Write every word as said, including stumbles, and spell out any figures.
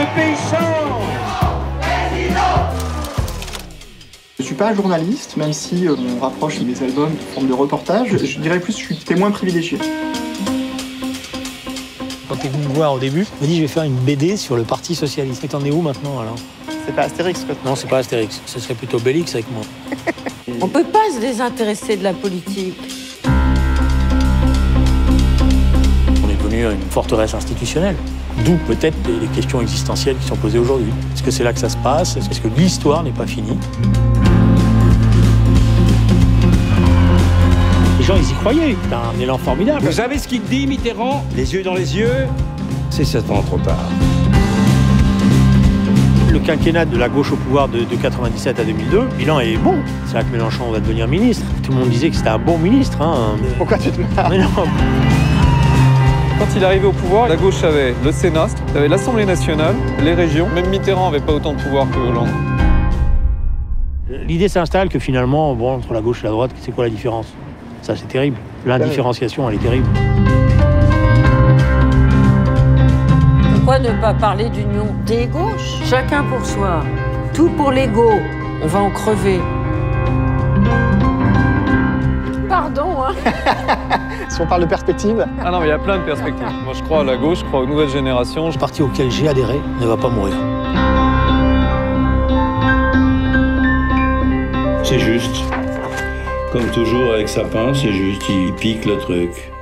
ce pays change. Je suis pas journaliste, même si euh, on rapproche mes albums de forme de reportage. Je dirais plus que je suis témoin privilégié. Quand tu es venu me voir au début, tu m'as dit je vais faire une B D sur le Parti Socialiste. Et t'en es où maintenant alors? C'est pas Astérix, quoi. Non, c'est pas Astérix. Ce serait plutôt Bélix avec moi. On peut pas se désintéresser de la politique. On est devenu une forteresse institutionnelle. D'où peut-être les questions existentielles qui sont posées aujourd'hui. Est-ce que c'est là que ça se passe? Est-ce que l'histoire n'est pas finie? Les gens, ils y croyaient. C'était un élan formidable. Vous savez ce qu'il dit, Mitterrand? Les yeux dans les yeux, c'est sept ans trop tard. Le quinquennat de la gauche au pouvoir de, de quatre-vingt-dix-sept à deux mille deux, le bilan est bon. C'est là que Mélenchon va devenir ministre. Tout le monde disait que c'était un bon ministre. Hein. Pourquoi tu te marres? Mais non. Quand il est arrivé au pouvoir, la gauche avait le Sénat, avait l'Assemblée nationale, les régions. Même Mitterrand n'avait pas autant de pouvoir que Hollande. L'idée s'installe que finalement, bon, entre la gauche et la droite, c'est quoi la différence? Ça, c'est terrible. L'indifférenciation, elle est terrible. Pourquoi ne pas parler d'union des gauches? Chacun pour soi, tout pour l'ego. On va en crever. Pardon, hein. Si on parle de perspective. Ah non, mais il y a plein de perspectives. Moi, je crois à la gauche, je crois aux nouvelles générations. Le parti auquel j'ai adhéré ne va pas mourir. C'est juste. Comme toujours avec Sapin, c'est juste, il pique le truc.